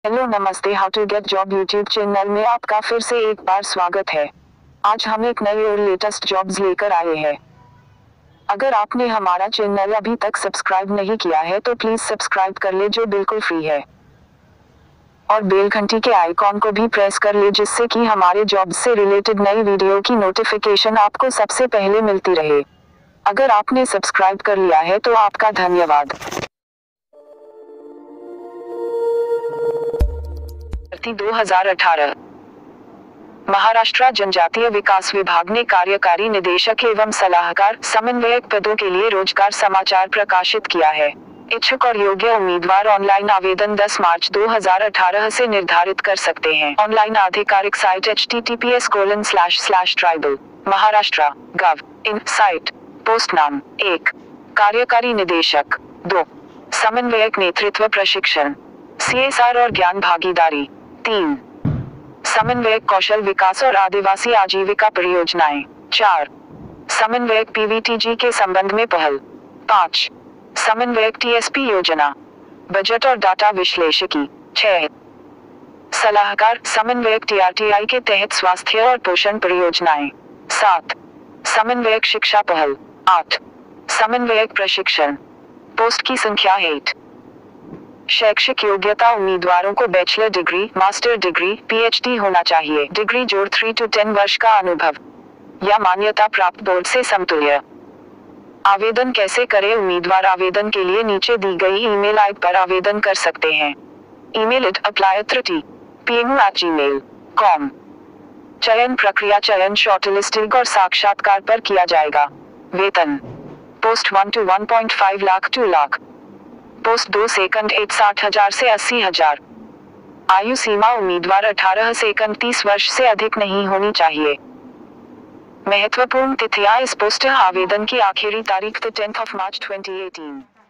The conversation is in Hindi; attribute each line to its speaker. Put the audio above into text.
Speaker 1: हेलो नमस्ते, how to get job YouTube channel में आपका फिर से एक बार स्वागत है। आज हम एक नई और लेटेस्ट जॉब्स लेकर आए हैं। अगर आपने हमारा चैनल अभी तक सब्सक्राइब नहीं किया है तो प्लीज सब्सक्राइब कर ले, जो बिल्कुल फ्री है। और बेल घंटी के आइकॉन को भी प्रेस कर ले, जिससे कि हमारे जॉब्स से रिलेटेड नई वीडियो की नोटिफिकेशन आपको सबसे पहले मिलती रहे। अगर आपने सब्सक्राइब कर लिया है तो आपका धन्यवाद। 2018 महाराष्ट्र जनजातीय विकास विभाग ने कार्यकारी निदेशक एवं सलाहकार समन्वयक पदों के लिए रोजगार समाचार प्रकाशित किया है। इच्छुक और योग्य उम्मीदवार ऑनलाइन आवेदन 10 मार्च 2018 से निर्धारित कर सकते हैं। ऑनलाइन आधिकारिक site https://tribal maharashtra.gov/in site. Post नाम 1 कार्यकारी निदेशक, 2 समन्वयक नेतृत्व प्रशिक्षण CSR और ज्ञान भागीदारी, 3 समन्वयक कौशल विकास और आदिवासी आजीविका परियोजनाएं, 4 समन्वयक PVTG के संबंध में पहल, 5 समन्वयक TSP योजना बजट और डाटा विश्लेषकी, 6 सलाहकार समन्वयक TRTI के तहत स्वास्थ्य और पोषण परियोजनाएं, 7 समन्वयक शिक्षा पहल, 8 समन्वयक प्रशिक्षण। पोस्ट की संख्या 8। शैक्षिक योग्यता उम्मीदवारों को bachelor degree, master degree, PhD होना चाहिए। डिग्री जोड़ 3 to 10 वर्ष का अनुभव या मान्यता प्राप्त बोर्ड से समतुल्य। आवेदन कैसे करें? उम्मीदवार आवेदन के लिए नीचे दी गई ईमेल आईडी पर आवेदन कर सकते हैं। Email apply@pmu@gmail.com। चयन प्रक्रिया चयन शॉर्टलिस्टिंग और साक्षात्कार पर किया जाएगा। वेतन post 1 to 1.5 lakh 2 lakh. Post 2 second 60,000 से 80,000। आयु सीमा उम्मीदवार 18 से 31 वर्ष से अधिक नहीं होनी चाहिए। महत्वपूर्ण तिथियां इस पोस्ट आवेदन की आखिरी तारीख 10 मार्च 2018।